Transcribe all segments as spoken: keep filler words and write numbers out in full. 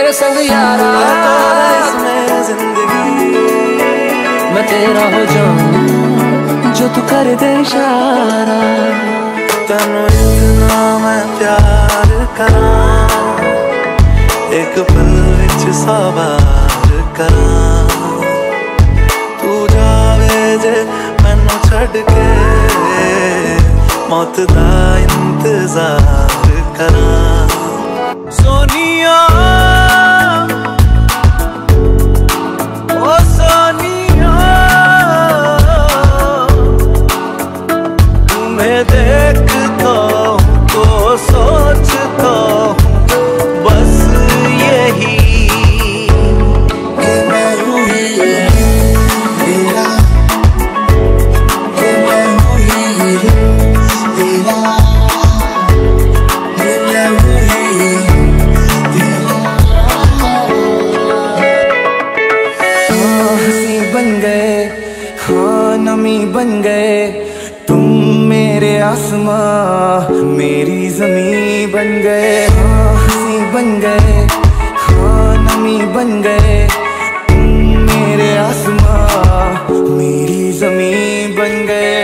तेरे संग यारा, इसमें जिंदगी मैं तेरा हो जाऊं जो तू कर दे इशारा। तेनू इतना मैं प्यार करा, एक पल विच सवार करा। तू जावे जे मैनू छड़ के, मौत दा इंतजार करा। सोनिया ओ सोनिया, तुम्हें देखता हूँ तो सोचता हूँ बस यही कि मैं हूँ तेरा, कि मैं हूँ तेरा, कि मैं हूँ तेरा। हाँ हंसी बन गए, हाँ नमी बन गए, तुम मेरे आसमां मेरी जमी बन गए। हाँ हंसी बन गए, हाँ नमी बन गए, तुम मेरे आसमां मेरी जमी बन गए।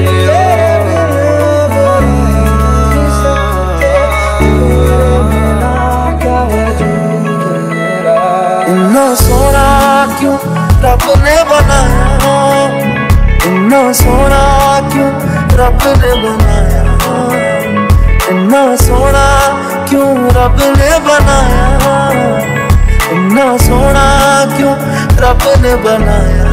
इतना सोना क्यों रब ने बनाया, इतना सोना क्यों रब ने बनाया, इतना सोना क्यों रब ने बनाया, इतना सोना क्यों रब ने बनाया।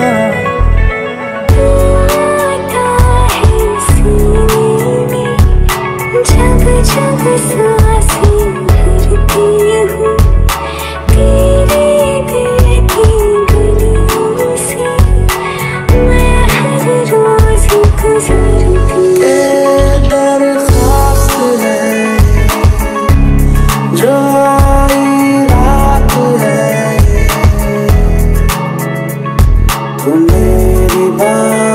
जब जब सांसें भरती हूँ तेरे दिल की गलियों से, मैं हर रोज गुजरती। ये दरख्वास्त है जो आई रात है, तू मेरी बात